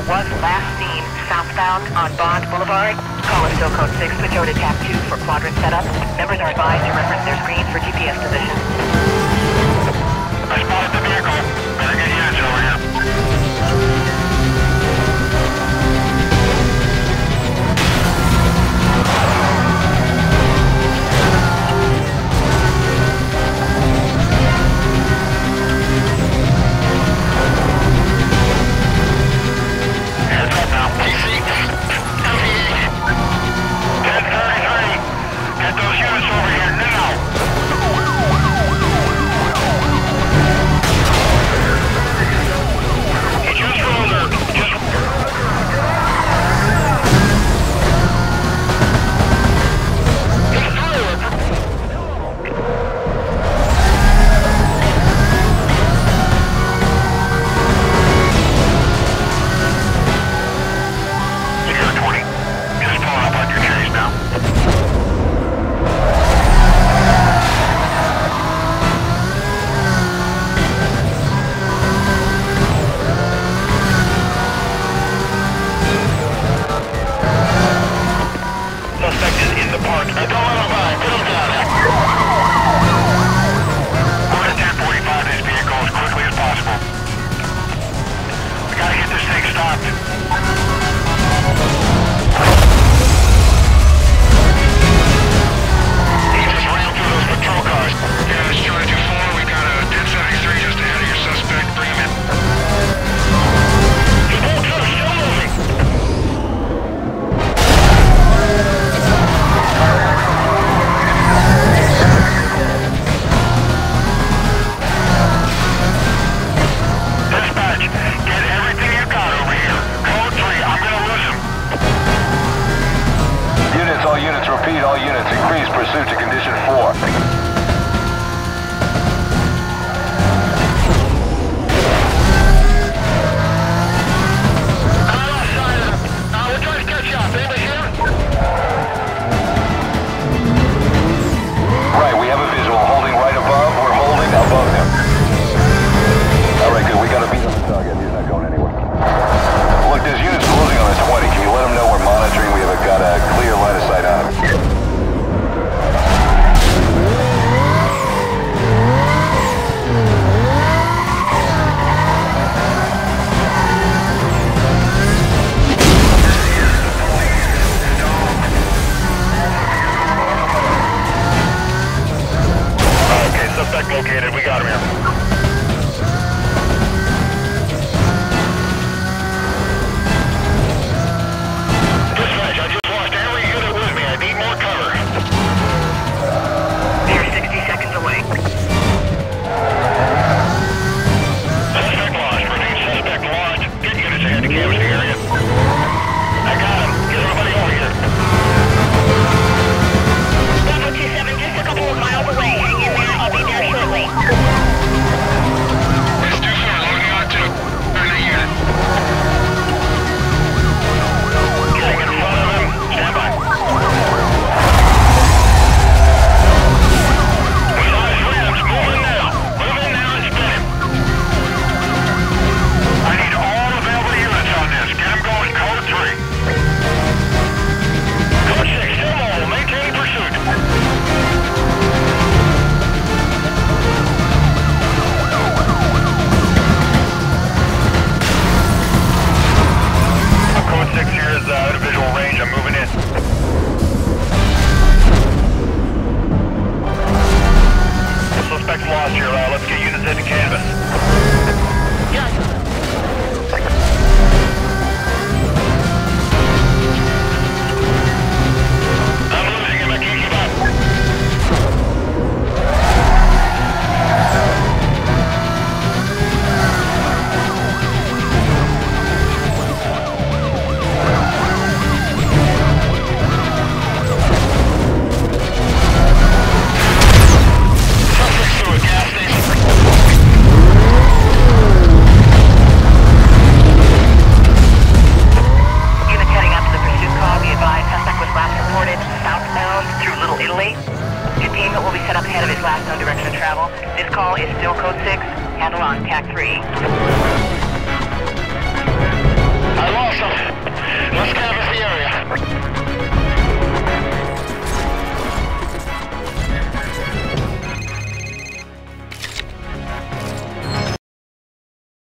was last seen southbound on Bond Boulevard. Call us still code 6, switch over to TAC 2 for quadrant setup. Members are advised to reference their screens for GPS position. I spotted the vehicle. Better get units over here. All units, increase pursuit to condition 4. Right, we have a visual holding right above. We're holding above him. Alright, good. We gotta beat on the target. He's not going anywhere. Look, there's units closing on the 20. Can you let them know we're monitoring? We have got a clear line of sight on him. Suspect located. We got him here. Dispatch, I just lost every unit with me. I need more cover. You're 60 seconds away. Suspect lost. Repeat, suspect lost. Get units ahead to canvas the area. I got him. Get everybody over here. Bravo 27, just a couple of miles away. Hang in there. I'll be there shortly. It's too far. Loading on to. Turn the unit. Getting in front of him. Stand by. We saw his rims. Move in now. Move in now and spin him. I need all available units on this. Get him going. Code 3. Code 6, still mobile. Maintain pursuit. Code 6 here is out of visual range. I'm moving in. Suspect's lost here. Let's get units into canvas. I'm losing him. I can't keep up. Suspect's through a gas station. Units heading out to the pursuit call. Be advised, suspect was last reported southbound through Little Italy. Containment will be set up ahead of his last known direction of travel. This call is still code 6. Handle on TAC 3. I lost him. Let's go.